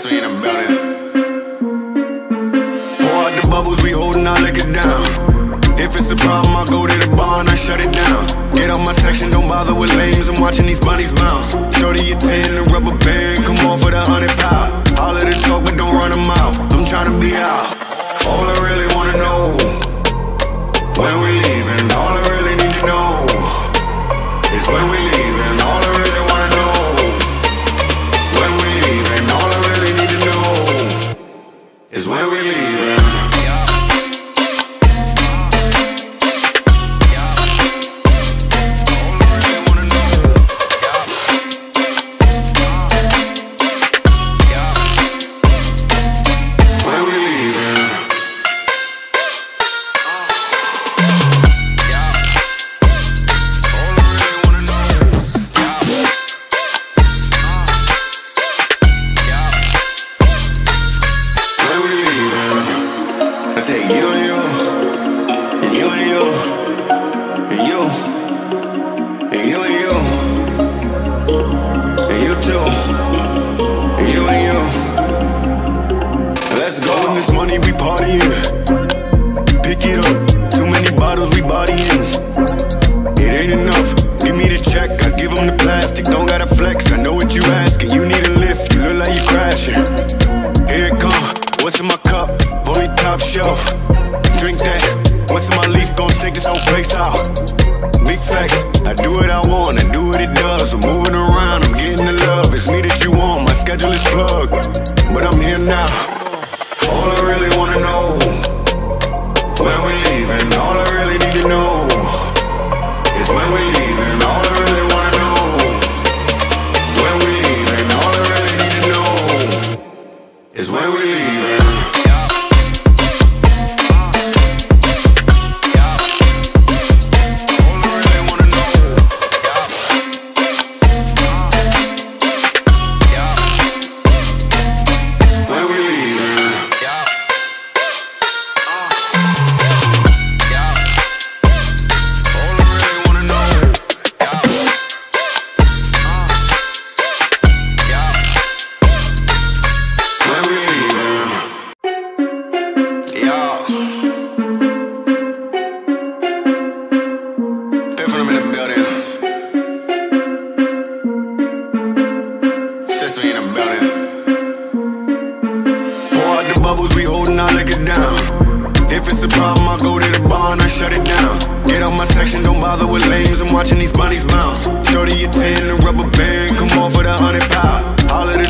we in the building. Pour out the bubbles, we holding our liquor down. If it's a problem, I'll go to the bar and I shut it down. Get out my section, don't bother with lames. I'm watching these bunnies bounce. Shorty a 10, the rubber band, come on for the 100 pound. All of the talk, but don't run them out. I'm trying to be out. All I really wanna know, when we leaving. All I really need to know is when we leaving. All I really wanna know, when we leaving. All I really need to know is when we leaving. Watching these bunnies bounce. Shorty a 10, the rubber band, come on for the 100 pound. All of the